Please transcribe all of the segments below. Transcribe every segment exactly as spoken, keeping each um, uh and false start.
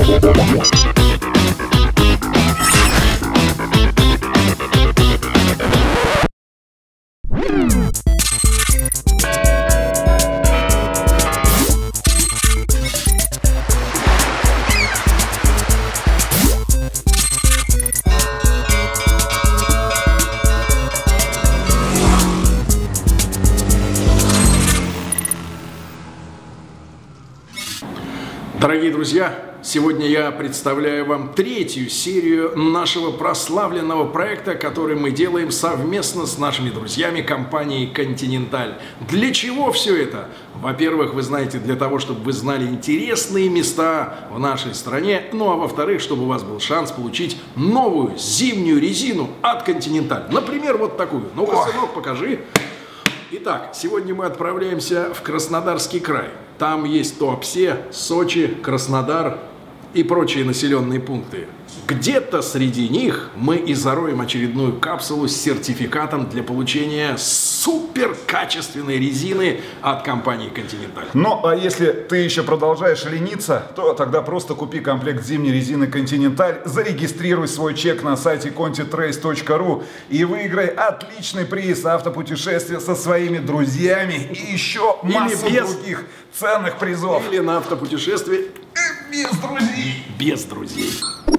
Дорогие друзья, сегодня я представляю вам третью серию нашего прославленного проекта, который мы делаем совместно с нашими друзьями компанией Continental. Для чего все это? Во-первых, вы знаете, для того, чтобы вы знали интересные места в нашей стране, ну а во-вторых, чтобы у вас был шанс получить новую зимнюю резину от Continental. Например, вот такую. Ну-ка, сынок, покажи. Итак, сегодня мы отправляемся в Краснодарский край. Там есть Туапсе, Сочи, Краснодар и прочие населенные пункты. Где-то среди них мы и зароем очередную капсулу с сертификатом для получения супер качественной резины от компании Continental. Ну, а если ты еще продолжаешь лениться, то тогда просто купи комплект зимней резины Continental, зарегистрируй свой чек на сайте конти трейс точка ру и выиграй отличный приз автопутешествия со своими друзьями и еще массу без... других ценных призов. Или на автопутешествие без друзей. Без друзей.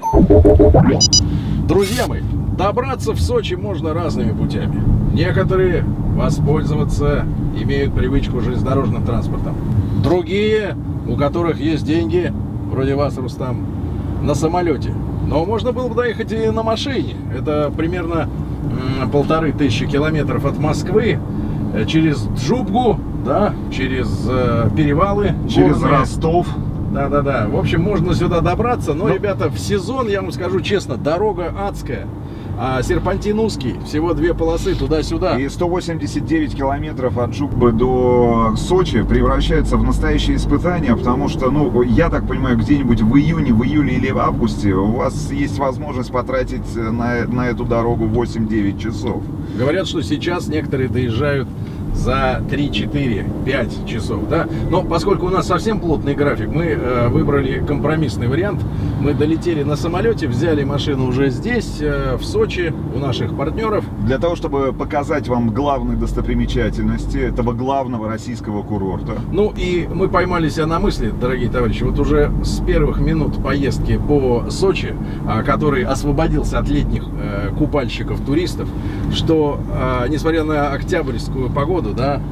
Друзья мои, добраться в Сочи можно разными путями. Некоторые воспользоваться имеют привычку железнодорожным транспортом. Другие, у которых есть деньги, вроде вас, Рустам, на самолете. Но можно было бы доехать и на машине. Это примерно полторы тысячи километров от Москвы, через Джубгу, да, через э, перевалы, через горные. Ростов. Да-да-да. В общем, можно сюда добраться, но, но, ребята, в сезон, я вам скажу честно, дорога адская. А серпантин узкий, всего две полосы туда-сюда. И сто восемьдесят девять километров от Джуббы до Сочи превращается в настоящее испытание, потому что, ну, я так понимаю, где-нибудь в июне, в июле или в августе у вас есть возможность потратить на, на эту дорогу восемь-девять часов. Говорят, что сейчас некоторые доезжают за три, четыре, пять часов, да. Но поскольку у нас совсем плотный график, мы э, выбрали компромиссный вариант. Мы долетели на самолете, взяли машину уже здесь, э, в Сочи, у наших партнеров. Для того, чтобы показать вам главные достопримечательности этого главного российского курорта. Ну и мы поймали себя на мысли, дорогие товарищи, вот уже с первых минут поездки по Сочи, э, который освободился от летних э, купальщиков, туристов, что, э, несмотря на октябрьскую погоду, да,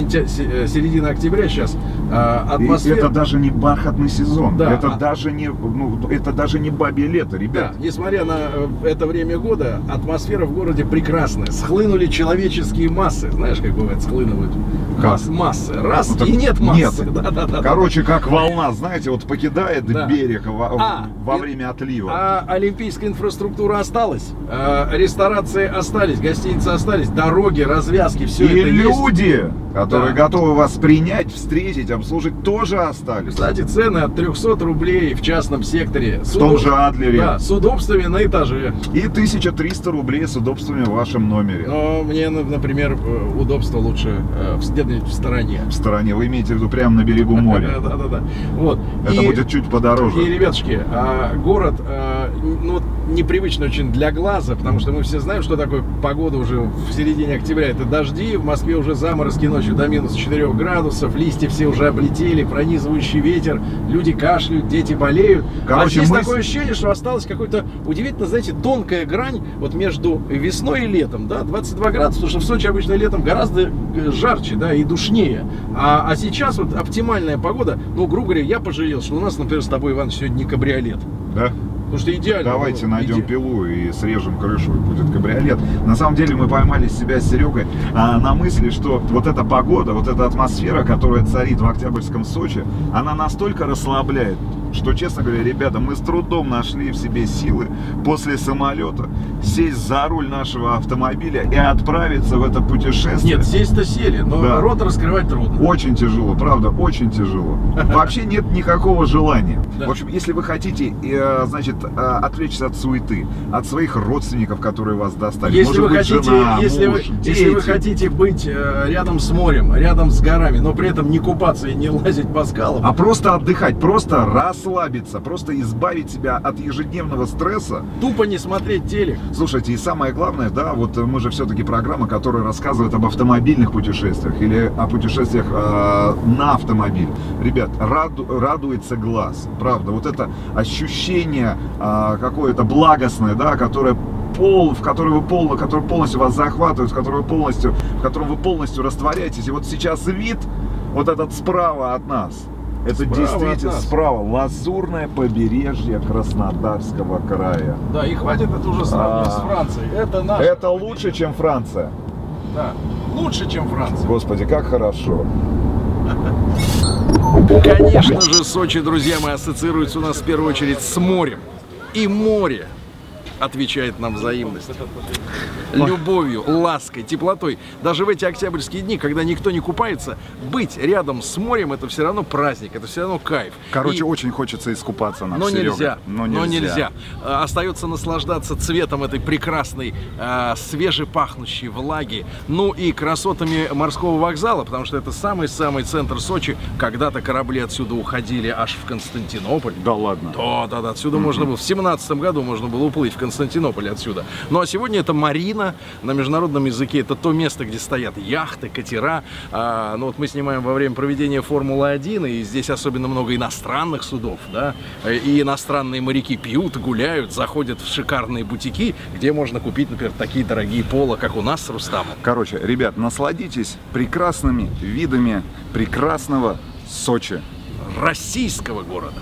середина октября сейчас, атмосфера... Это даже не бархатный сезон, да, это, а... даже не, ну, это даже не бабье лето, ребят. Да, несмотря на это время года, атмосфера в городе прекрасная. Схлынули человеческие массы. Знаешь, как бывает, схлынывают масс, массы. Раз, ну, и нет массы. Нет. Да, да, да, Короче, да. как волна, знаете, вот покидает да. берег во, а, во и, время отлива. А олимпийская инфраструктура осталась, а, ресторации остались, гостиницы остались, дороги, развязки, все и это люди, есть. которые да. готовы вас принять, встретить, обслужить, тоже остались. Кстати, цены от трёхсот рублей в частном секторе. В том же Адлере. Да, с удобствами на этаже. И тысяча триста рублей с удобствами в вашем номере. Но мне, например, удобство лучше где-нибудь в стороне. В стороне, вы имеете в виду прямо на берегу моря. Да, да, да. Вот. Это и, будет чуть подороже. И, ребятушки, город, ну, непривычно очень для глаза, потому что мы все знаем, что такое погода уже в середине октября. Это дожди, в Москве уже заморозки ночью до минус четырёх градусов, листья все уже облетели, пронизывающий ветер, люди кашляют, дети болеют. Короче, а здесь мы... такое ощущение, что осталось какой-то удивительно, знаете, тонкая грань вот между весной и летом, да, двадцать два градуса, потому что в Сочи обычно летом гораздо жарче, да, и душнее. А, а сейчас вот оптимальная погода, ну, грубо говоря, я пожалел, что у нас, например, с тобой, Иван, сегодня не кабриолет. Да? Потому что идеально. Давайте было. найдем Иде... пилу и срежем крышу, и будет кабриолет. На самом деле мы поймали себя с Серегой а, на мысли, что вот эта погода, вот эта атмосфера, которая царит в октябрьском Сочи, она настолько расслабляет, что, честно говоря, ребята, мы с трудом нашли в себе силы после самолета сесть за руль нашего автомобиля и отправиться в это путешествие. Нет, сесть-то сели, но да. рот раскрывать трудно. Очень тяжело, правда, очень тяжело. Вообще нет никакого желания. Да. В общем, если вы хотите, значит, отвлечься от суеты, от своих родственников, которые вас достали, если может вы быть, хотите, жена, если, муж, вы, дети. если вы хотите быть рядом с морем, рядом с горами, но при этом не купаться и не лазить по скалам, а просто отдыхать, просто раз расслабиться, просто избавить себя от ежедневного стресса. Тупо не смотреть телек. Слушайте, и самое главное, да, вот мы же все-таки программа, которая рассказывает об автомобильных путешествиях или о путешествиях э, на автомобиль. Ребят, раду, радуется глаз, правда, вот это ощущение э, какое-то благостное, да, которое пол, в который вы полно, который полностью вас захватывает, в который вы полностью, в котором вы полностью растворяетесь. И вот сейчас вид вот этот справа от нас. Это справа действительно справа лазурное побережье Краснодарского края. Да, и хватит это уже сравнивать а, с Францией. Это наше Это побережье. Лучше, чем Франция. Да, лучше, чем Франция. Господи, как хорошо. Конечно же, Сочи, друзья мои, ассоциируется у нас в первую очередь с морем. И море отвечает нам взаимностью, любовью, лаской, теплотой. Даже в эти октябрьские дни, когда никто не купается, быть рядом с морем — это все равно праздник, это все равно кайф. Короче, И... очень хочется искупаться нам, но Серега. нельзя, но нельзя, но нельзя. Остается наслаждаться цветом этой прекрасной, э, свежепахнущей влаги, ну и красотами морского вокзала, потому что это самый-самый центр Сочи. Когда-то корабли отсюда уходили аж в Константинополь. Да ладно? Да, да, да. Отсюда mm-hmm. можно было, в семнадцатом году можно было уплыть в Константинополь отсюда. Ну а сегодня это марина, на международном языке это то место, где стоят яхты, катера. А, ну вот мы снимаем во время проведения Формулы один, и здесь особенно много иностранных судов, да, и иностранные моряки пьют, гуляют, заходят в шикарные бутики, где можно купить, например, такие дорогие поло, как у нас с Рустамом. Короче, ребят, насладитесь прекрасными видами прекрасного Сочи. Российского города.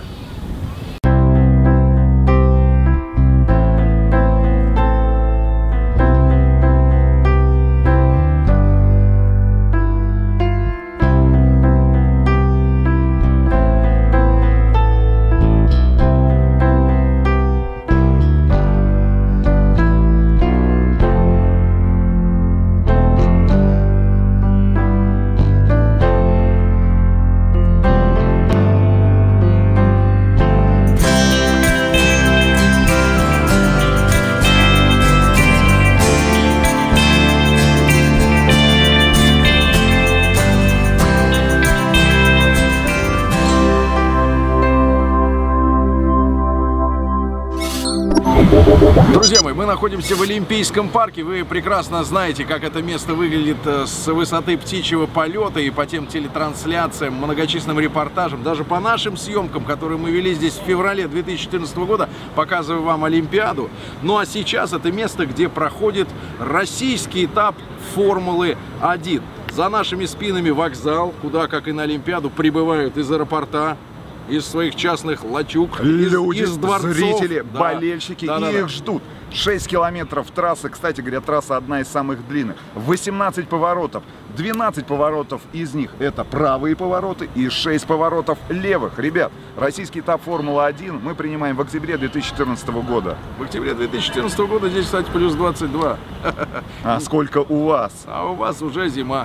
Друзья мои, мы находимся в Олимпийском парке. Вы прекрасно знаете, как это место выглядит с высоты птичьего полета, и по тем телетрансляциям, многочисленным репортажам, даже по нашим съемкам, которые мы вели здесь в феврале две тысячи четырнадцатого года, показываю вам Олимпиаду. Ну а сейчас это место, где проходит российский этап Формулы один. За нашими спинами вокзал, куда, как и на Олимпиаду, прибывают из аэропорта, из своих частных лачуг, люди, из, из дворцов, зрители, да, болельщики, да, и да, их да. ждут. шесть километров трассы, кстати говоря, трасса одна из самых длинных. восемнадцать поворотов, двенадцать поворотов из них это правые повороты и шесть поворотов левых. Ребят, российский этап Формулы один мы принимаем в октябре две тысячи четырнадцатого года. В октябре две тысячи четырнадцатого года здесь, кстати, плюс двадцать два. А сколько у вас? А у вас уже зима.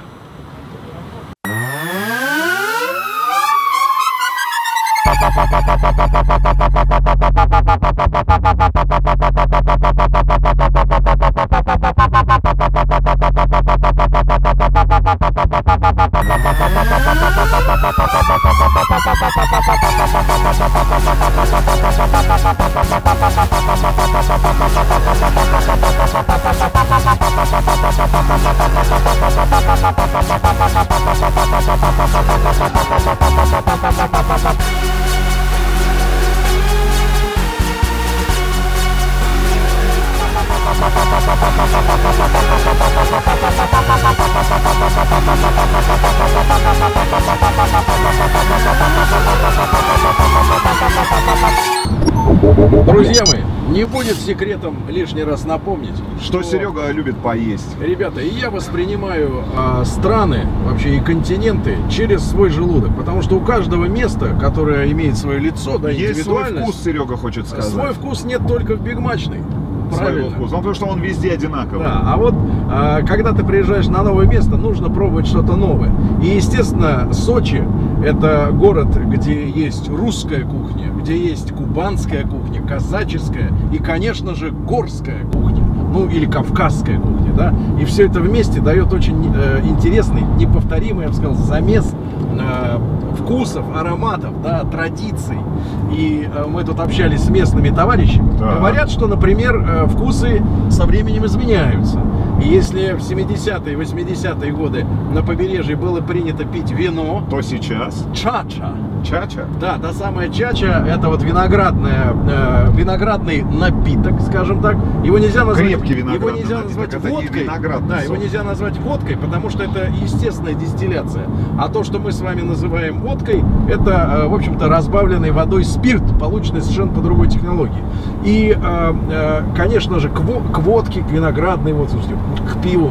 Друзья мои, не будет секретом лишний раз напомнить, что, что Серега любит поесть. Ребята, и я воспринимаю а, страны, вообще и континенты через свой желудок, потому что у каждого места, которое имеет свое лицо, да, есть свой индивидуальность, вкус, Серега хочет сказать. Свой вкус нет только в бигмачной. Своего вкуса, ну, потому что он везде одинаковый. Да, а вот а, когда ты приезжаешь на новое место, нужно пробовать что-то новое. И, естественно, Сочи — это город, где есть русская кухня, где есть кубанская кухня, казаческая и, конечно же, горская кухня. Ну, или кавказская кухня, да. И все это вместе дает очень э, интересный, неповторимый, я бы сказал, замес э, вкусов, ароматов, да, традиций. И э, мы тут общались с местными товарищами. Да. Говорят, что, например, э, вкусы со временем изменяются. И если в семидесятые, восьмидесятые годы на побережье было принято пить вино, То сейчас. чача. Чача? Да, та самая чача, это вот виноградная, э, виноградный напиток, скажем так. Его нельзя назвать, Крепкий виноградный его нельзя напиток, назвать это не водкой. виноградный Да, его сок. нельзя назвать водкой, потому что это естественная дистилляция. А то, что мы с вами называем водкой, это, э, в общем-то, разбавленный водой спирт, полученный совершенно по другой технологии. И, э, э, конечно же, к, во- к водке, к виноградной, вот, слушайте, к пиву.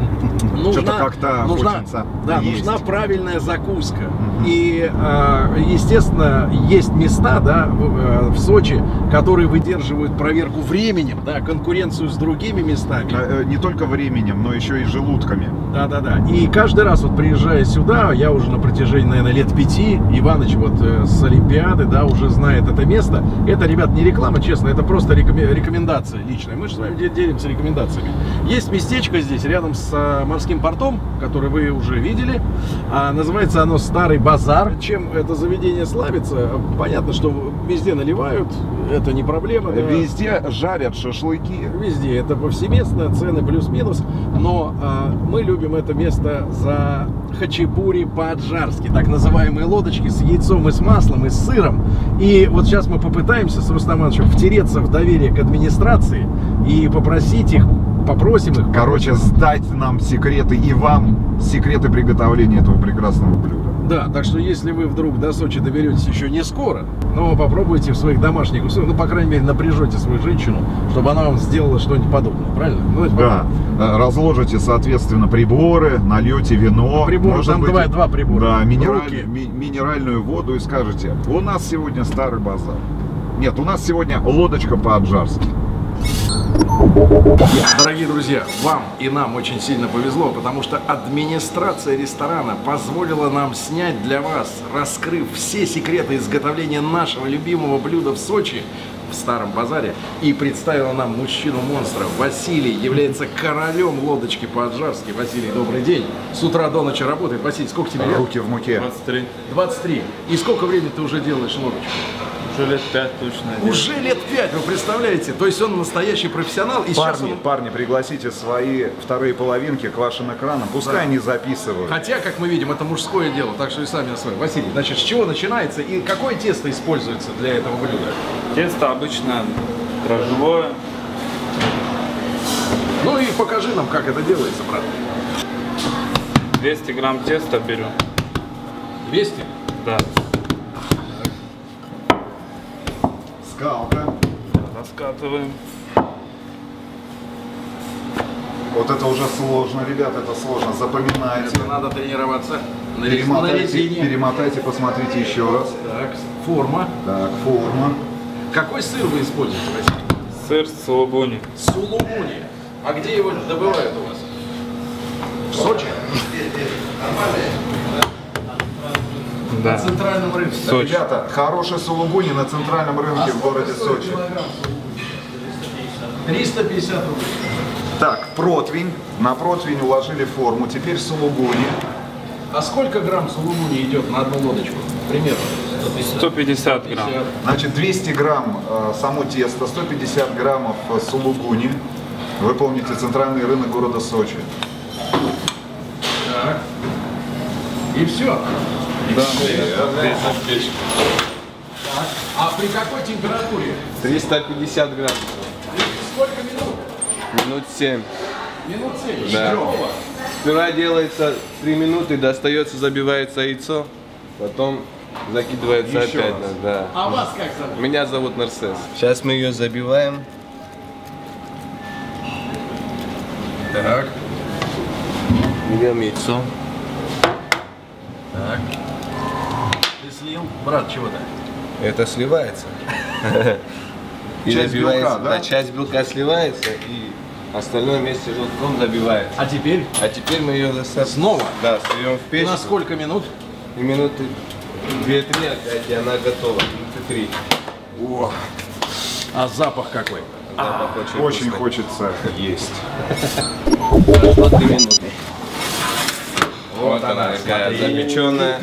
Что-то как-то нужна, хочется да, есть. нужна правильная закуска. И, э, естественно, есть места, да, в, э, в Сочи, которые выдерживают проверку временем, да, конкуренцию с другими местами. Э, э, Не только временем, но еще и желудками. Да, да, да. И каждый раз, вот приезжая сюда, я уже на протяжении, наверное, лет пяти, Иваныч вот э, с Олимпиады, да, уже знает это место. Это, ребят, не реклама, честно, это просто рекоме- рекомендация личная. Мы же с вами де- делимся рекомендациями. Есть местечко здесь, рядом с э, морским портом, который вы уже видели. А, называется оно Старый Базар. Чем это заведение славится? Понятно, что везде наливают, это не проблема. Да. Везде жарят шашлыки. Везде это повсеместно, цены плюс-минус, но э, мы любим это место за хачапури по-аджарски, так называемые лодочки с яйцом и с маслом и с сыром. И вот сейчас мы попытаемся с Рустам Ивановичем втереться в доверие к администрации и попросить их, попросим их. Короче, сдать нам секреты и вам секреты приготовления этого прекрасного блюда. Да, так что если вы вдруг до Сочи доберетесь еще не скоро, но попробуйте в своих домашних условиях, ну, по крайней мере, напряжете свою женщину, чтобы она вам сделала что-нибудь подобное, правильно? Ну, давайте Да, Э, разложите, соответственно, приборы, нальете вино. Приборы, может там быть, два- два прибора. Да, минераль- Руки. ми- минеральную воду и скажете: у нас сегодня Старый Базар. Нет, у нас сегодня лодочка по-аджарски. Дорогие друзья, вам и нам очень сильно повезло, потому что администрация ресторана позволила нам снять для вас, раскрыв все секреты изготовления нашего любимого блюда в Сочи, в Старом Базаре, и представила нам мужчину-монстра. Василий является королем лодочки по-аджарски. Василий, добрый день. С утра до ночи работает. Василий, сколько тебе лет? Руки в муке. двадцать три. двадцать три. И сколько времени ты уже делаешь лодочку? Уже лет пять точно. Уже лет пять, вы представляете? То есть он настоящий профессионал. И сейчас Парни, он... парни, пригласите свои вторые половинки к вашим экранам. Пускай Да. они записывают. Хотя, как мы видим, это мужское дело, так что и сами освоим. Василий, значит, с чего начинается и какое тесто используется для этого блюда? Тесто обычно дрожжевое. Ну и покажи нам, как это делается, брат. двести грамм теста беру. двести? Да. Скалка. Раскатываем. Вот это уже сложно, ребят, это сложно. Запоминайте. Это надо тренироваться на, рез- на Перемотайте, резине. перемотайте, посмотрите еще раз. Так, форма. Так, форма. Какой сыр вы используете, Василий? Сыр с сулугуни. Сулугуни. А где его добывают у вас? В Сочи? Да. На центральном рынке. Сочи. Ребята, хороший сулугуни на центральном рынке в городе Сочи. триста пятьдесят рублей. Так, противень. На противень уложили форму. Теперь сулугуни. А сколько грамм сулугуни идет на одну лодочку? Примерно. сто пятьдесят грамм. Значит, двести грамм э, само тесто, сто пятьдесят граммов э, сулугуни. Вы помните центральный рынок города Сочи. Так. И все. Да. Так. А при какой температуре? триста пятьдесят грамм. Сколько минут? Минут семь. Минут семь. Да. Здорово. Сперва делается три минуты, достается, забивается яйцо, потом закидывается Еще опять. раз. Да. А вас как зовут? Меня зовут Нарсес. Сейчас мы ее забиваем. Так. Берем яйцо. Так. Ты слил? Брат, чего-то? Это сливается. И Часть забивается. белка, да? Часть белка сливается и остальное вместе с желтком забивается. А теперь? А теперь мы ее засыпаем. Снова? Да, суем в И печь. на сколько минут? И минуты две-три опять, и она готова. Минуты три. О, а запах какой? Запах очень Очень вкусный. хочется есть. Прошло три минуты. Вот она какая запеченная.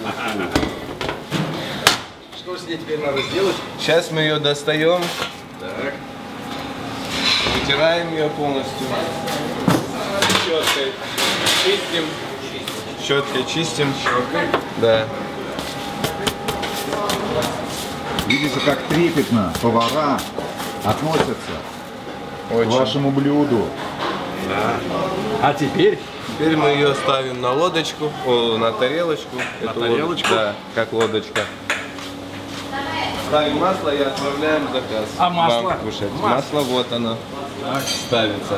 Что с ней теперь надо сделать? Сейчас мы ее достаем. Так. Вытираем ее полностью. Щеткой чистим. Щеткой чистим. Щеткой. Да. Видите, как трепетно повара относятся Очень. к вашему блюду. А теперь? Теперь мы ее ставим на лодочку, о, на тарелочку. На Эту тарелочку? лод- Да, как лодочка. Ставим масло и отправляем заказ. А масло? Вам кушать. Масло. Масло вот оно Так. ставится.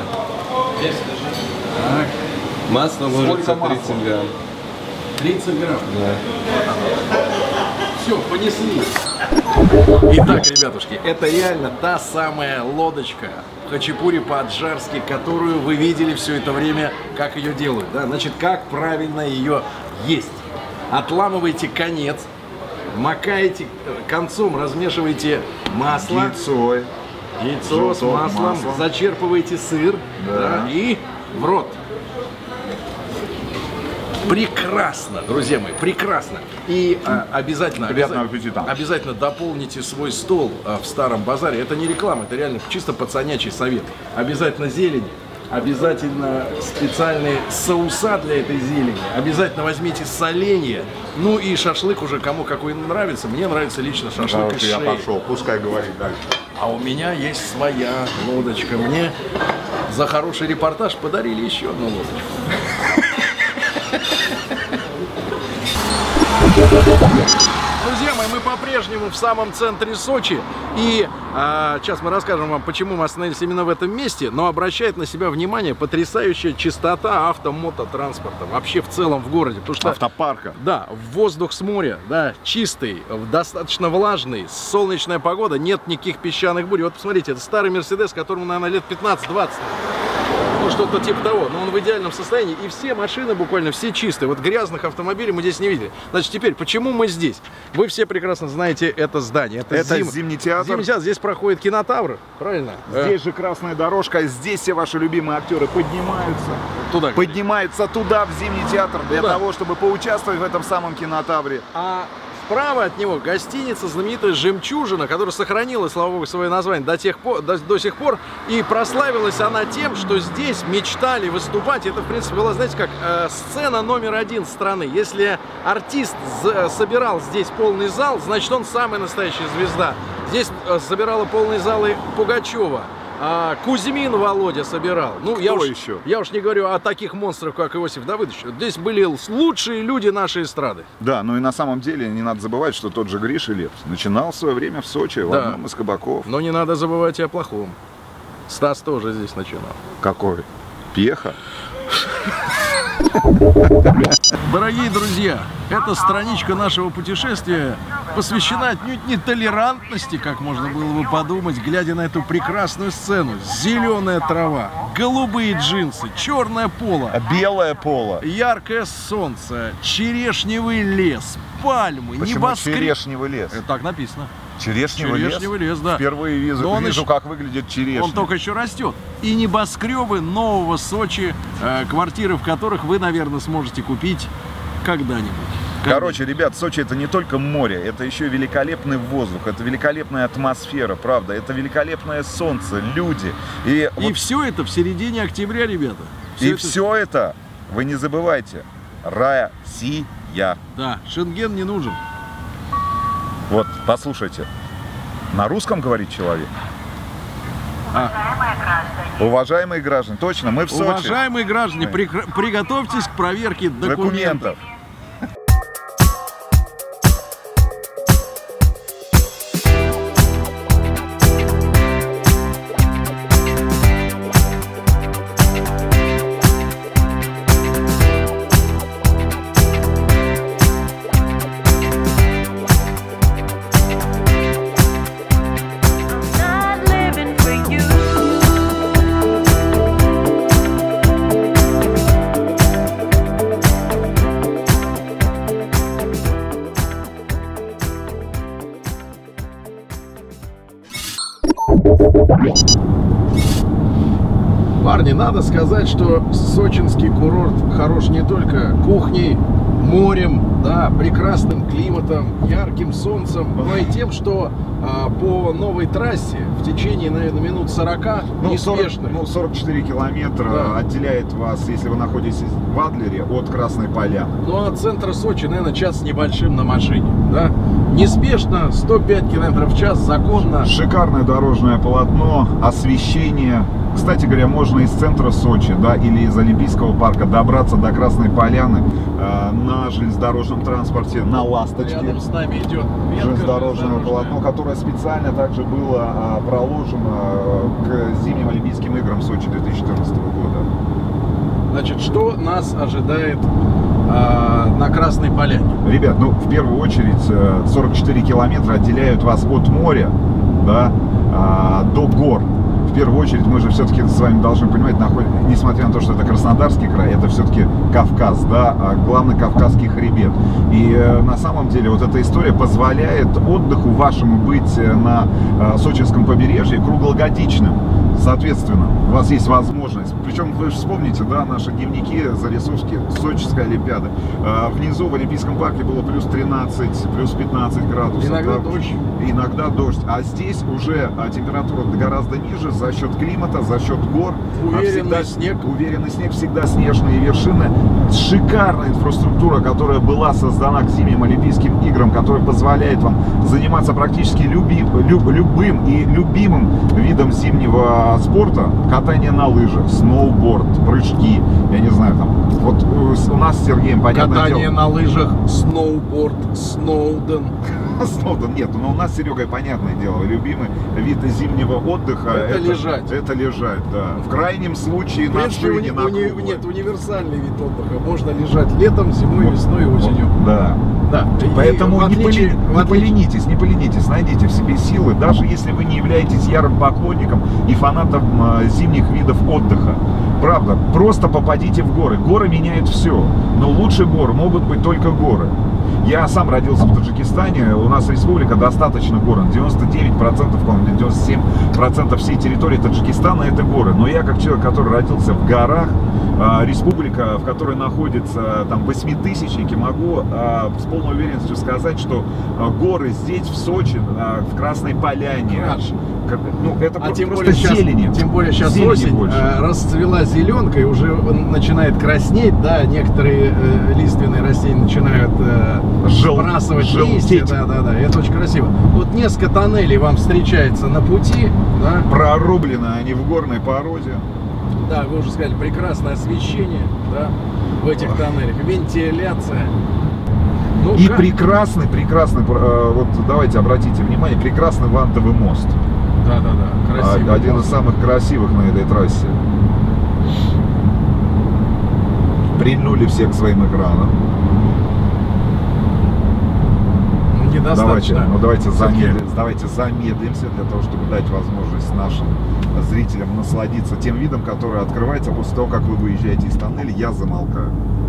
Так. Масло ложится масла? тридцать грамм. тридцать грамм. Да. Все, понесли. Итак, ребятушки, это реально та самая лодочка хачапури по-аджарски, которую вы видели все это время, как ее делают. Да? Значит, как правильно ее есть. Отламываете конец, макаете концом, размешиваете масло, Яйцо. яйцо с желток, маслом, масло. зачерпываете сыр, Да. да, и в рот. Прекрасно, друзья мои, прекрасно. И а, обязательно, Приятного обязательно, аппетита. обязательно дополните свой стол а, в Старом базаре. Это не реклама, это реально чисто пацанячий совет. Обязательно зелень, обязательно специальные соуса для этой зелени, обязательно возьмите соленья. Ну и шашлык уже кому какой нравится. Мне нравится лично шашлык Короче, из я шеи. пошел, пускай говорит дальше. А у меня есть своя лодочка. Мне за хороший репортаж подарили еще одну лодочку. Друзья мои, мы по-прежнему в самом центре Сочи. И а, сейчас мы расскажем вам, почему мы остановились именно в этом месте. Но обращает на себя внимание потрясающая чистота автомототранспорта. Вообще в целом в городе. Потому что, Автопарка. да, воздух с моря, да, чистый, достаточно влажный, солнечная погода, нет никаких песчаных бурь. Вот посмотрите, это старый Мерседес, которому, наверное, лет пятнадцать-двадцать. Ну, что-то типа того, но он в идеальном состоянии. И все машины буквально, все чистые. Вот грязных автомобилей мы здесь не видели. Значит, теперь, почему мы здесь? Вы все прекрасно знаете это здание. Это, Это Зим- Зимний театр. Зимний театр. Здесь проходит кинотавр, правильно? Здесь же красная дорожка, здесь все ваши любимые актеры поднимаются. Э, туда. Поднимаются туда, в Зимний театр, для Туда. того, чтобы поучаствовать в этом самом кинотавре. А справа от него гостиница знаменитая «Жемчужина», которая сохранила, слава богу, свое название до, тех пор, до, до сих пор. И прославилась она тем, что здесь мечтали выступать. Это, в принципе, была, знаете, как э, сцена номер один страны. Если артист за- собирал здесь полный зал, значит, он самая настоящая звезда. Здесь э, собирала полные залы Пугачева. А Кузьмин Володя собирал. Ну, я Кто уж, еще? я уж не говорю о таких монстрах, как Иосиф Давыдович. Здесь были лучшие люди нашей эстрады. Да, ну и на самом деле не надо забывать, что тот же Гриша Лепс начинал в свое время в Сочи, в Да. одном из кабаков. Но не надо забывать и о плохом. Стас тоже здесь начинал. Какой? Пеха? Дорогие друзья, эта страничка нашего путешествия посвящена отнюдь не толерантности, как можно было бы подумать, глядя на эту прекрасную сцену. Зеленая трава, голубые джинсы, черное поло, Белое поло. яркое солнце, черешневый лес, пальмы, Почему небоскреб. черешневый лес? Это так написано. Черешневый, Черешневый лес, да. Впервые вижу, Но он вижу еще- как выглядит черешня. Он только еще растет. И небоскребы нового Сочи, э, квартиры в которых вы, наверное, сможете купить когда-нибудь. Короче, ребят, Сочи это не только море, это еще великолепный воздух, это великолепная атмосфера, правда, это великолепное солнце, люди. И, И вот- все это в середине октября, ребята. и это- все это, вы не забывайте, Россия. Да, Шенген не нужен. Вот, послушайте, на русском говорит человек. Уважаемые граждане, точно, мы в Сочи. Уважаемые граждане, прикра- приготовьтесь к проверке документов. Документов. Not living for you. Парни, надо сказать, что сочинский курорт хорош не только кухней, морем, да, прекрасным климатом, ярким солнцем, но и тем, что а, по новой трассе в течение, наверное, минут сорока Ну, неспешно. сорок, ну, сорок четыре километра Да. отделяет вас, если вы находитесь в Адлере, от Красной Поляны. Ну, а от центра Сочи, наверное, час с небольшим на машине, да. Неспешно, сто пять километров в час, законно. Шикарное дорожное полотно, освещение. Кстати говоря, можно из центра Сочи, да, или из Олимпийского парка добраться до Красной Поляны э, на железнодорожном транспорте, на «Ласточке». Рядом с нами идет ветка Железнодорожное железнодорожная. полотно, которое специально также было а, проложено а, к зимним Олимпийским играм в Сочи две тысячи четырнадцатого года. Значит, что нас ожидает а, на Красной Поляне? Ребят, ну в первую очередь э, сорок четыре километра отделяют вас от моря, да, а, до гор. В первую очередь мы же все-таки с вами должны понимать, наход... несмотря на то, что это Краснодарский край, это все-таки Кавказ, да, главный Кавказский хребет. И э, на самом деле вот эта история позволяет отдыху вашему быть на э, сочинском побережье круглогодичным. Соответственно, у вас есть возможность. Причем вы же вспомните, да, наши дневники, зарисовки Сочинской Олимпиады. Э, внизу в Олимпийском парке было плюс тринадцать, плюс пятнадцать градусов. Иногда да, дождь. Иногда дождь. А здесь уже а, температура гораздо ниже за счет климата, за счет гор. Уверенный А всегда, снег. Уверенный снег, всегда снежные вершины. Шикарная инфраструктура, которая была создана к зимним Олимпийским играм, которая позволяет вам заниматься практически люби, люб, любым и любимым видом зимнего спорта. Катание на лыжах, сноуборд, прыжки, я не знаю, там. Вот у нас с Сергеем, понятное Катание дело, на лыжах, сноуборд, сноуден. Сноуден нет, но у нас с Серегой, понятное дело, любимый вид зимнего отдыха Это лежать. Это лежать, да. В крайнем случае В на принципе, шине, уни- на уни- круглой. нет, универсальный вид отдыха. Можно лежать летом, зимой, Вот, весной и вот, осенью. Да. Да. И Поэтому в не, отличие- поле- в не отличие- поленитесь, не поленитесь, найдите в себе силы, даже если вы не являетесь ярым поклонником и фанатом э, зимних видов отдыха. Правда, просто попадите в горы. Горы меняют все, но лучше гор могут быть только горы. Я сам родился в Таджикистане, у нас республика достаточно горная, девяносто девять процентов, по-моему, девяносто семь процентов всей территории Таджикистана это горы. Но я, как человек, который родился в горах, республика, в которой находится там восьмитысячники, могу с полной уверенностью сказать, что горы здесь, в Сочи, в Красной Поляне, Краше. ну, это А тем просто более, сейчас, зелени. тем более сейчас Зелени осень больше. э, расцвела зеленка и уже начинает краснеть, да, некоторые э, лиственные растения начинают э, Жел- сбрасывать желтеть. листья, да, да, да, это очень красиво. Вот несколько тоннелей вам встречается на пути, да, Прорублены они в горной породе. да, вы уже сказали, прекрасное освещение, да, в этих тоннелях, вентиляция. Ну, И как? прекрасный, прекрасный, э, вот давайте обратите внимание, прекрасный вантовый мост. Да, да, да, красиво. А- Один из самых красивых на этой трассе. Прильнули все к своим экранам. Давайте, Недостаточно. ну давайте, Всё-таки замедлим, давайте замедлимся для того, чтобы дать возможность нашим зрителям насладиться тем видом, который открывается после того, как вы выезжаете из тоннеля. Я замолкаю.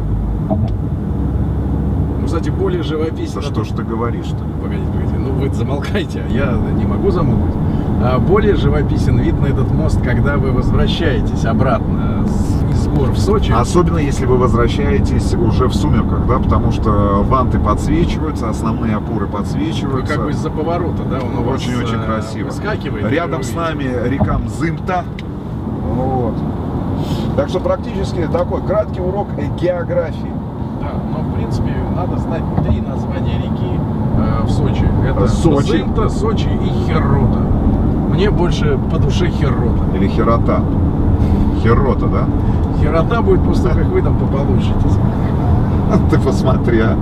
Ну, кстати, более живописен. Да что ж ты говоришь-то? Погодите, погодите, ну вы замолкайте, а я не могу замолкнуть. А более живописен вид на этот мост, когда вы возвращаетесь обратно с- из гор в Сочи. Особенно если вы возвращаетесь уже в сумерках, да, потому что ванты подсвечиваются, основные опоры Вы подсвечиваются. как бы из-за поворота, да, он у вас Очень-очень э, красиво. выскакивает. Рядом и с вы нами река Мзымта. Вот. Так что практически такой краткий урок географии. видите. Да, но в принципе надо знать три названия реки э, в Сочи. Это Сочи. Зымта, Сочи и Херрота. Мне больше по душе Херрота. Или Херота. Херота, да? Херота будет после того, как вы там пополучитесь. Ты посмотри, а.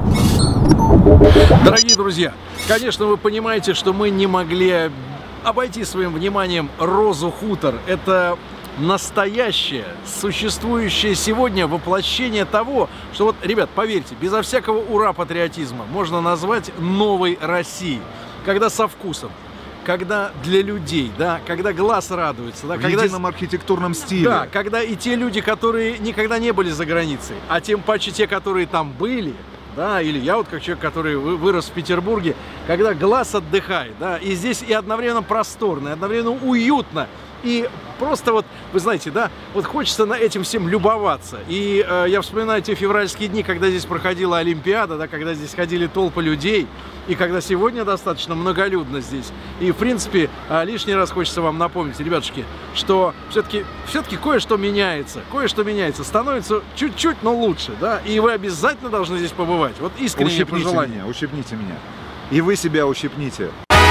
Дорогие друзья, конечно, вы понимаете, что мы не могли обойти своим вниманием Розу Хутор. Это настоящее, существующее сегодня воплощение того, что вот, ребят, поверьте, безо всякого ура-патриотизма можно назвать новой Россией. Когда со вкусом, когда для людей, да, когда глаз радуется, да, В когда... едином архитектурном стиле. Да, когда и те люди, которые никогда не были за границей, а тем паче те, которые там были, да, или я вот как человек, который вы- вырос в Петербурге, когда глаз отдыхает, да, и здесь и одновременно просторно, и одновременно уютно, И просто вот, вы знаете, да, вот хочется на этим всем любоваться. И э, я вспоминаю те февральские дни, когда здесь проходила Олимпиада, да, когда здесь ходили толпы людей, и когда сегодня достаточно многолюдно здесь. И, в принципе, э, лишний раз хочется вам напомнить, ребятушки, что все-таки все-таки кое-что меняется, кое-что меняется, становится чуть-чуть, но лучше, да, и вы обязательно должны здесь побывать. Вот искреннее Ущипните пожелание. меня, ущипните меня. И вы себя ущипните.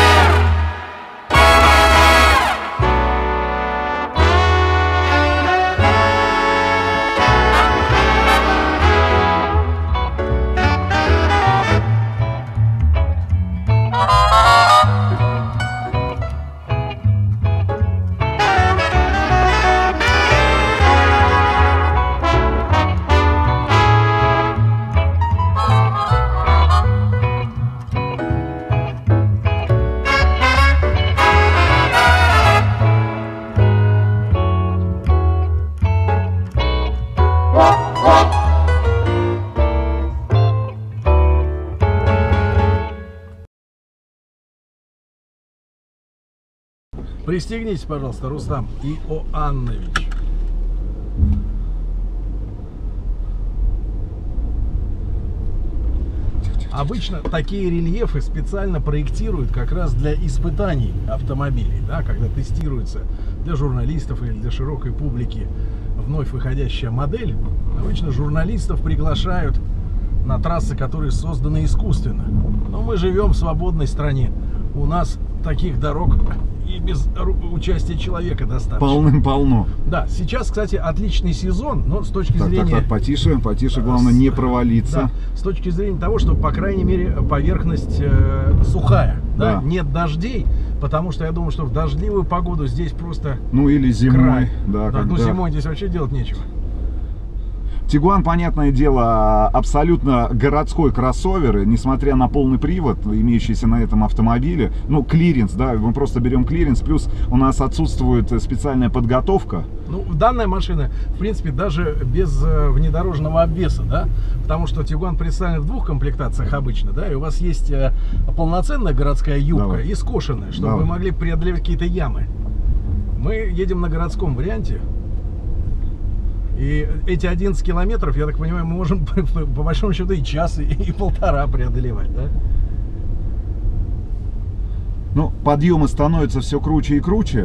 Пристегнитесь, пожалуйста, Рустам Иоаннович. Обычно такие рельефы специально проектируют как раз для испытаний автомобилей, да, когда тестируется для журналистов или для широкой публики вновь выходящая модель. Обычно журналистов приглашают на трассы, которые созданы искусственно. Но мы живем в свободной стране. У нас таких дорог и без участия человека достаточно. Полным-полно. Да, сейчас, кстати, отличный сезон, но с точки Так, зрения... так, так, потише, потише, главное не провалиться. Да, с точки зрения того, что, по крайней мере, поверхность э, сухая, да? Да. Нет дождей, потому что я думаю, что в дождливую погоду здесь просто Ну или зимой. край. Да, Да, когда... ну зимой здесь вообще делать нечего. Тигуан, понятное дело, абсолютно городской кроссовер, несмотря на полный привод, имеющийся на этом автомобиле. Ну, клиренс, да, мы просто берем клиренс, плюс у нас отсутствует специальная подготовка. Ну, данная машина, в принципе, даже без э, внедорожного обвеса, да, потому что Тигуан представлен в двух комплектациях обычно, да, и у вас есть э, полноценная городская юбка. Давай. И скошенная, чтобы Давай. Вы могли преодолевать какие-то ямы. Мы едем на городском варианте. И эти одиннадцать километров, я так понимаю, мы можем по, по, по большому счету и час, и, и полтора преодолевать, да? Ну, подъемы становятся все круче и круче.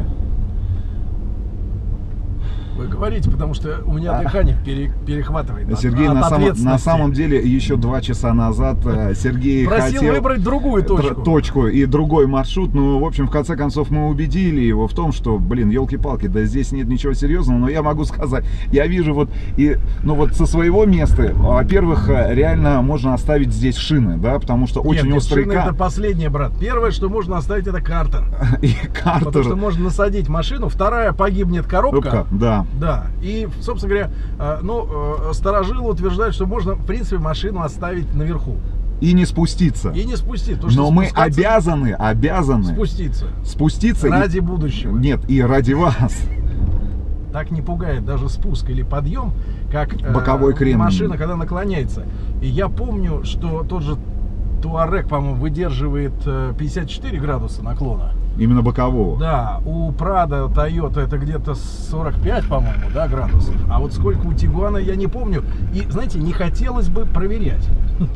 Вы говорите, потому что у меня дыхание пере, перехватывает. Сергей, от, на, от самом, на самом деле, еще два часа назад Сергей просил хотел выбрать другую точку. точку и другой маршрут. Ну, в общем, в конце концов, мы убедили его в том, что, блин, елки-палки, да здесь нет ничего серьезного. Но я могу сказать, я вижу вот, и, ну вот со своего места, во-первых, реально можно оставить здесь шины, да, потому что очень нет, острый шины это последнее, брат. Первое, что можно оставить, это картер. И картер. Потому что можно насадить машину. Вторая, погибнет коробка. Коробка, да. Да, и, собственно говоря, ну, старожилы утверждают, что можно, в принципе, машину оставить наверху. И не спуститься. И не спуститься. Но мы обязаны, обязаны спуститься. Спуститься. Ради и... будущего. Нет, и ради вас. Так не пугает даже спуск или подъем, как боковой крен. Машина, когда наклоняется. И я помню, что тот же Туарек, по-моему, выдерживает пятьдесят четыре градуса наклона. Именно бокового. Да, у Прада, Toyota это где-то сорок пять, по-моему, да, градусов. А вот сколько у Тигуана, я не помню. И, знаете, не хотелось бы проверять.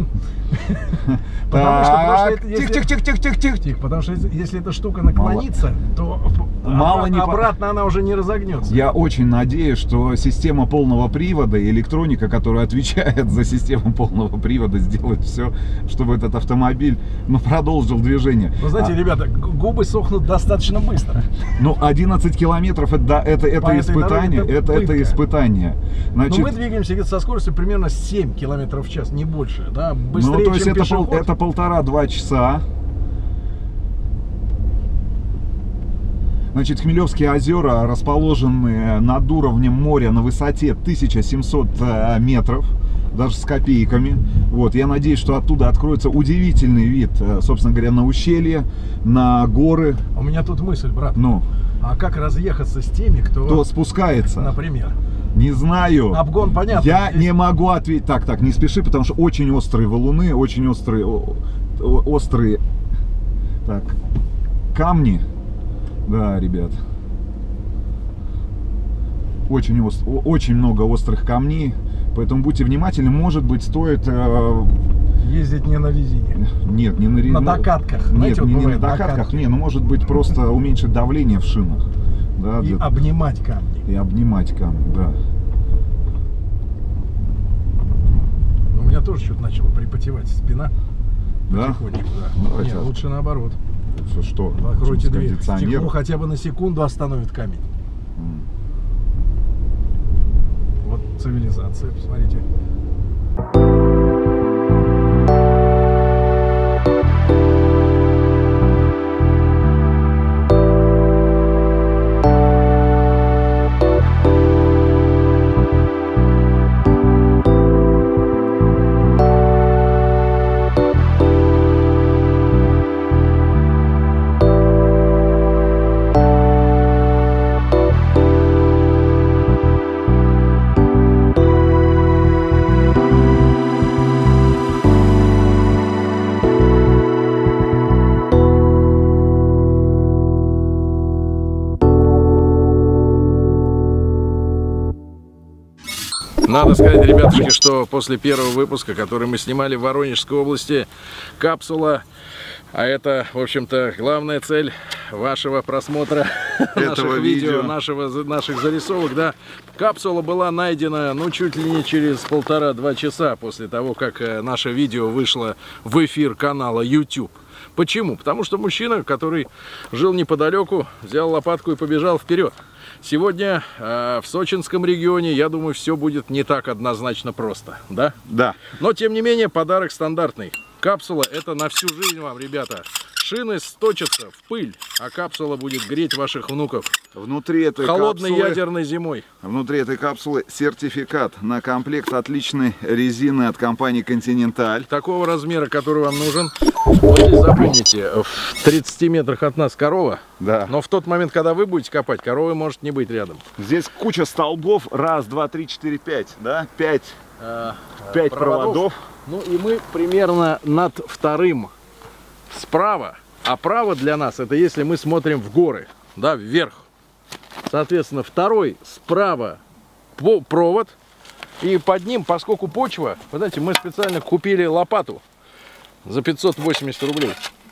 Потому что тихо-тихо-тихо-тихо-тихо. Потому что если эта штука наклонится, то обратно она уже не разогнется. Я очень надеюсь, что система полного привода и электроника, которая отвечает за систему полного привода, сделает все, чтобы этот автомобиль, ну, продолжил движение. Вы знаете, ребята, губы сохнут достаточно быстро. Ну, одиннадцать километров это, это, это испытание. Это, это, это испытание. Значит, но мы двигаемся где-то со скоростью примерно семь километров в час, не больше. Да? Быстрее, ну, то есть чем это, пешеход. Пол, это полтора-два часа. Значит, Хмелевские озера расположены над уровнем моря на высоте тысяча семьсот метров. Даже с копейками. Вот, я надеюсь, что оттуда откроется удивительный вид, собственно говоря, на ущелье, на горы. У меня тут мысль, брат. Ну. А как разъехаться с теми, кто... Кто спускается? Например. Не знаю. Обгон, понятно. Я здесь... не могу ответить. Так, так, не спеши, потому что очень острые валуны, очень острые, острые, так, камни. Да, ребят. очень, ост... очень много острых камней, поэтому будьте внимательны. Может быть, стоит... Э... Ездить не на резине. Нет, не на резине. На докатках. Нет, Знаете, не, вот не на бывает, докатках. докатки. Не, ну может быть просто уменьшить давление в шинах. Да, И для... обнимать камни. И обнимать камни, да. У меня тоже что-то начало припотевать спина. Да? Потихонечку, да. Ну, Нет, хотя... лучше наоборот. Что? что? Откройте дверь. Кондиционер. Стекло хотя бы на секунду остановит камень. Mm. Вот цивилизация, посмотрите. Надо сказать, ребятушки, что после первого выпуска, который мы снимали в Воронежской области, капсула, а это, в общем-то, главная цель вашего просмотра наших видео, нашего, наших зарисовок, да, капсула была найдена, ну, чуть ли не через полтора-два часа после того, как наше видео вышло в эфир канала YouTube. Почему? Потому что мужчина, который жил неподалеку, взял лопатку и побежал вперед. Сегодня э, в Сочинском регионе, я думаю, все будет не так однозначно просто, да? Да. Но, тем не менее, подарок стандартный. Капсула – это на всю жизнь вам, ребята. Шины сточатся в пыль, а капсула будет греть ваших внуков. Внутри этой холодной капсулы, ядерной зимой. Внутри этой капсулы сертификат на комплект отличной резины от компании Continental. Такого размера, который вам нужен. Вот здесь запомните, в тридцати метрах от нас корова. Да. Но в тот момент, когда вы будете копать, коровы может не быть рядом. Здесь куча столбов. Раз, два, три, четыре, пять. Да? Пять. А, Пять проводов. проводов. Ну и мы примерно над вторым справа. А право для нас это если мы смотрим в горы, да, вверх. Соответственно, второй справа провод. И под ним, поскольку почва, вы знаете, мы специально купили лопату за пятьсот восемьдесят рублей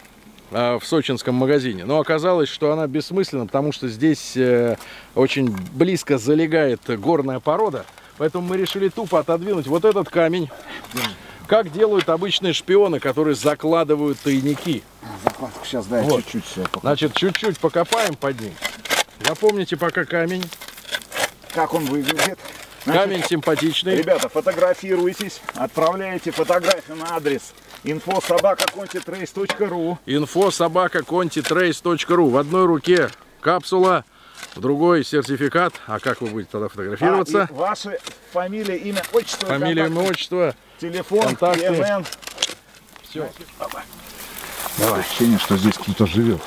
а, в сочинском магазине. Но оказалось, что она бессмысленна, потому что здесь э, очень близко залегает горная порода. Поэтому мы решили тупо отодвинуть вот этот камень. Как делают обычные шпионы, которые закладывают тайники. Закладку сейчас, да, вот. чуть-чуть. Значит, чуть-чуть покопаем под ним. Запомните пока камень. Как он выглядит. Значит, камень симпатичный. Ребята, фотографируйтесь. Отправляйте фотографию на адрес инфо собака конти трейс точка ру. инфо собака конти трейс точка ру. В одной руке капсула, в другой сертификат. А как вы будете тогда фотографироваться? А, ваши фамилия, имя, отчество. Фамилия, имя, отчество. Телефон, контакты. ИМН. Все. Давай. Ощущение, что здесь кто-то живет.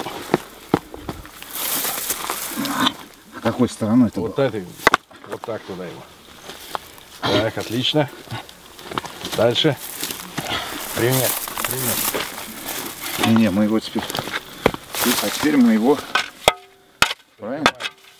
Какой стороной это Вот было? этой. Вот так туда его. Так, отлично. Дальше. Привет. Привет. Не, не, мы его теперь... А теперь мы его... Правильно?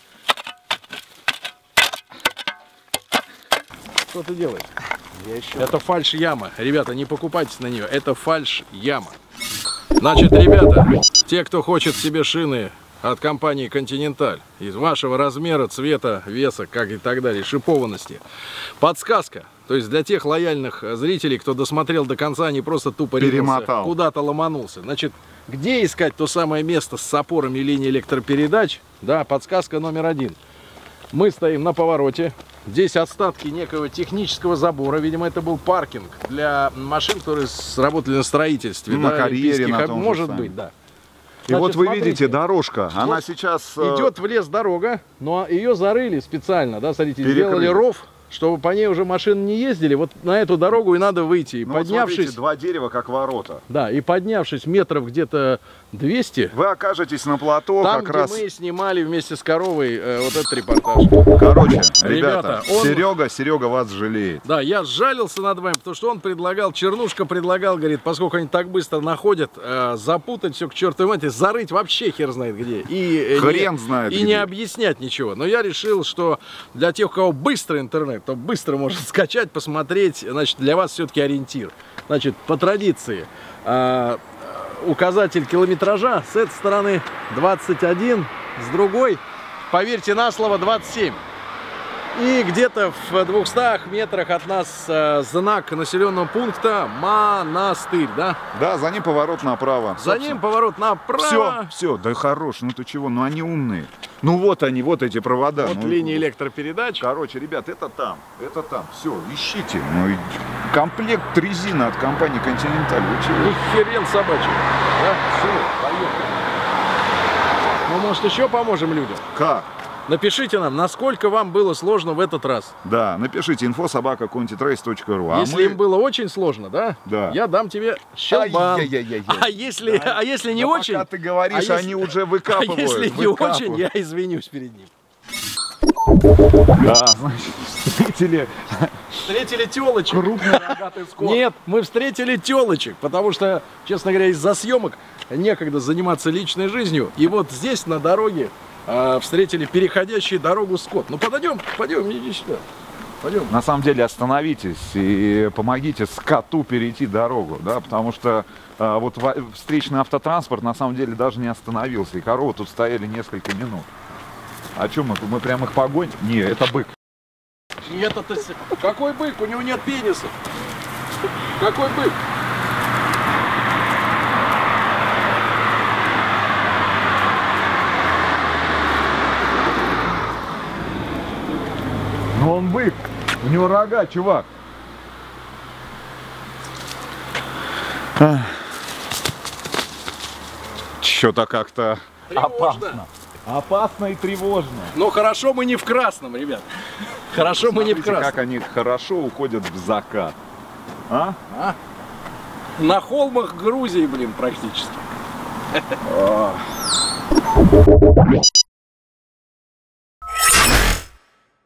Что ты делаешь? Я еще... Это фальш-яма. Ребята, не покупайтесь на нее. Это фальш-яма. Значит, ребята, те, кто хочет себе шины от компании Continental, из вашего размера, цвета, веса, как и так далее, шипованности. Подсказка. То есть для тех лояльных зрителей, кто досмотрел до конца, не просто тупо перемотал, куда-то ломанулся. Значит, где искать то самое место с опорами линии электропередач? Да, подсказка номер один. Мы стоим на повороте. Здесь остатки некого технического забора. Видимо, это был паркинг для машин, которые сработали на строительстве. На да, карьере, на том может же быть, да. И Значит, вот вы смотрите, видите дорожка. Она вот сейчас... идет в лес дорога, но ее зарыли специально, да, смотрите, Перекрыли. сделали ров чтобы по ней уже машины не ездили, вот на эту дорогу и надо выйти. И Ну, поднявшись... вот смотрите, два дерева, как ворота. Да, и поднявшись метров где-то двести, Вы окажетесь на плато там, как где раз... мы снимали вместе с коровой э, вот этот репортаж. Короче, ребята, Ребята, он- Серега, Серега вас жалеет. Да, я сжалился над вами, потому что он предлагал, Чернушка предлагал, говорит, поскольку они так быстро находят, э, запутать все к чертовой матери, зарыть вообще хер знает где. И, э, Хрен не, знает И где. не объяснять ничего. Но я решил, что для тех, у кого быстрый интернет, то быстро можно скачать, посмотреть. Значит, для вас все-таки ориентир. Значит, по традиции, э, указатель километража с этой стороны двадцать один, с другой, поверьте на слово, двадцать семь. И где-то в двухстах метрах от нас э, знак населенного пункта монастырь, да? Да, за ним поворот направо. За ним поворот направо. Все, все, да хорош, ну ты чего, ну они умные. Ну вот они, вот эти провода. Вот ну, линии электропередач. Короче, ребят, это там, это там. Все, ищите. Ну, и комплект резина от компании Continental. Вы чего? Ни хрен собачий. Да? Все, поехали. Ну, может, еще поможем людям? Как? Напишите нам, насколько вам было сложно в этот раз. Да, напишите инфо собака контитрейс точка ру. А Если мы... им было очень сложно, да? Да. Я дам тебе щелбан. Ай-яй-яй-яй-яй. А если, а если не Да очень? пока ты говоришь, а они если- уже А выкапывают. если не выкапывают. очень, я извинюсь перед ним. Да, значит, встретили Встретили телочек. крупный рогатый скот. Нет, мы встретили телочек, потому что, честно говоря, из-за съемок некогда заниматься личной жизнью. И вот здесь на дороге а, встретили переходящий дорогу скот. Ну подойдем, пойдем, иди сюда. Пойдем. На самом деле остановитесь и помогите скоту перейти дорогу, да, потому что а, вот во- встречный автотранспорт на самом деле даже не остановился, и коровы тут стояли несколько минут. А что мы, мы прям их погоним? Не, это бык. Нет, это... с- Какой бык? У него нет пениса. Какой бык? Ну он бык, у него рога, чувак. Что-то как-то Тревожно. опасно и тревожно. Но хорошо мы не в красном, ребят. Хорошо мы не в Смотрите, красном. как они хорошо уходят в закат. А? На холмах Грузии, блин, практически. А.